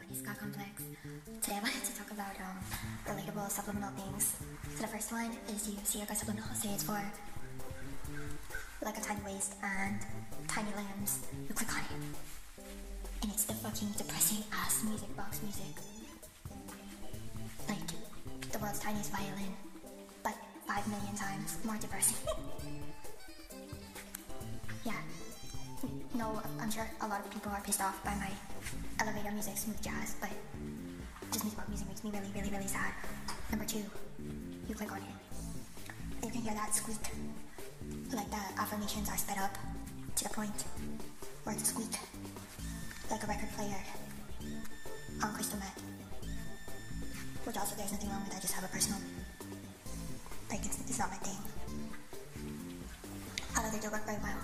everybody, Scott Complex. Today I wanted to talk about relatable subliminal things. So the first one is you see like a subliminal, say it's for like a tiny waist and tiny limbs. You click on it and it's the fucking depressing ass music box music. Like the world's tiniest violin, but 5 million times more depressing. Yeah. No, I'm sure a lot of people are pissed off by my elevator music, smooth jazz, but this music makes me really, really, really sad. Number 2, you click on it. You can hear that squeak. Like the affirmations are sped up to the point where it's a squeak. Like a record player on crystal meth. Which also there's nothing wrong with, I just have a personal, like it's not my thing. I don't think they work very well.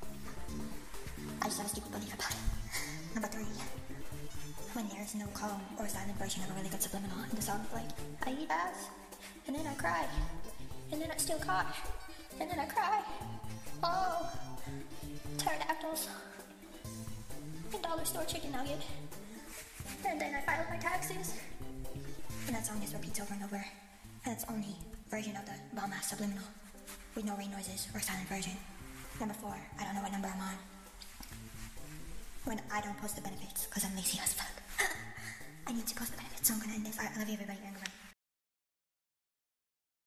I just have a stupid belief about it. Number 3, when there's no calm or silent version of a really good subliminal, and the song's like, I eat ass, and then I cry, and then I steal car, and then I cry. Oh, pterodactyls, and dollar store chicken nugget, and then I file my taxes. And that song just repeats over and over, and it's only version of the bomb ass subliminal, with no rain noises or silent version. Number 4, I don't know what number I'm on. When I don't post the benefits, because I'm lazy as fuck. I need to post the benefits, so I'm gonna end this. I love you everybody, and goodbye.